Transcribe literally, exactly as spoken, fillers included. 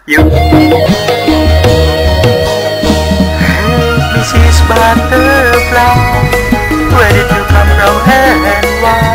Yuk. Hey, missus Butterfly, where did you come from and why?